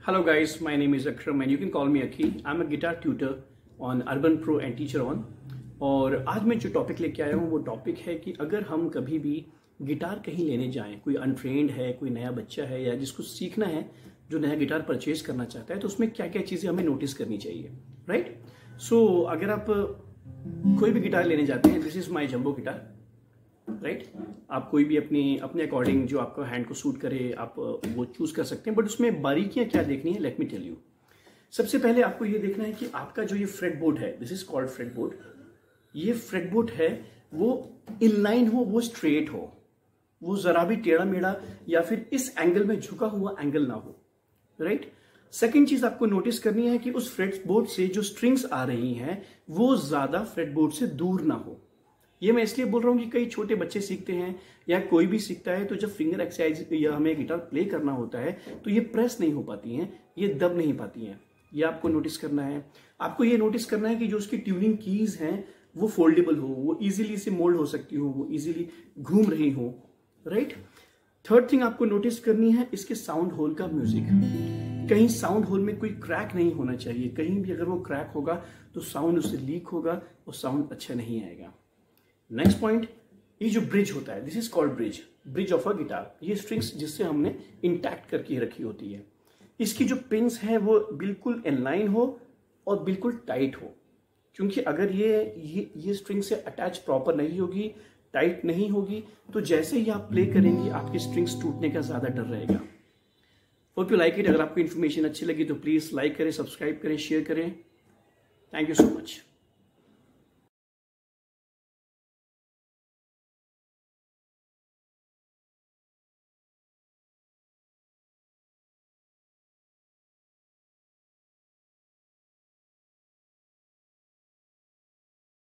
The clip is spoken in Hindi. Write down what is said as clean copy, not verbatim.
Hello guys, my name is Akram and you can call me Aki. I'm a guitar tutor on Urban Pro and Teacher On. और आज मैं जो टॉपिक लेके आया हूँ वो टॉपिक है कि अगर हम कभी भी गिटार कहीं लेने जाएं, कोई अनट्रेंड है, कोई नया बच्चा है या जिसको सीखना है, जो नया गिटार परचेज करना चाहता है, तो उसमें क्या क्या चीज़ें हमें नोटिस करनी चाहिए, राइट? सो अगर आप कोई भी गिटार लेने जाते हैं, this is my jumbo guitar, right? आप कोई भी अपने अकॉर्डिंग जो आपका हैंड को सूट करे आप वो चूज कर सकते हैं, बट उसमें बारीकियां क्या देखनी है, लेट मी टेल यू। सबसे पहले आपको ये देखना है कि आपका जो ये फ्रेट बोर्ड है, this is called fretboard, ये फ्रेट बोर्ड है वो इनलाइन हो, वो स्ट्रेट हो, वो जरा भी टेढ़ा मेढ़ा या फिर इस एंगल में झुका हुआ एंगल ना हो, राइट? सेकेंड चीज आपको नोटिस करनी है कि उस फ्रेट बोर्ड से जो स्ट्रिंग्स आ रही हैं वो ज्यादा फ्रेट बोर्ड से दूर ना हो। ये मैं इसलिए बोल रहा हूँ कि कई छोटे बच्चे सीखते हैं या कोई भी सीखता है, तो जब फिंगर एक्सरसाइज या हमें गिटार प्ले करना होता है तो ये प्रेस नहीं हो पाती हैं, ये दब नहीं पाती हैं। ये आपको नोटिस करना है। आपको ये नोटिस करना है कि जो उसकी ट्यूनिंग कीज हैं वो फोल्डेबल हो, वो इजीली से मोल्ड हो सकती हो, वो इजीली घूम रही हो, राइट? थर्ड थिंग आपको नोटिस करनी है इसके साउंड होल का म्यूजिक। कहीं साउंड होल में कोई क्रैक नहीं होना चाहिए। कहीं भी अगर वो क्रैक होगा तो साउंड उससे लीक होगा और साउंड अच्छा नहीं आएगा। नेक्स्ट पॉइंट, ये जो ब्रिज होता है, this is called bridge of a guitar. ये स्ट्रिंग्स जिससे हमने इंटैक्ट करके रखी होती है, इसकी जो पिंस हैं वो बिल्कुल इनलाइन हो और बिल्कुल टाइट हो, क्योंकि अगर ये स्ट्रिंग से अटैच प्रॉपर नहीं होगी, टाइट नहीं होगी, तो जैसे ही आप प्ले करेंगे आपकी स्ट्रिंग्स टूटने का ज्यादा डर रहेगा। Hope you like it. अगर आपको इन्फॉर्मेशन अच्छी लगी तो प्लीज लाइक करें, सब्सक्राइब करें, शेयर करें। Thank you so much.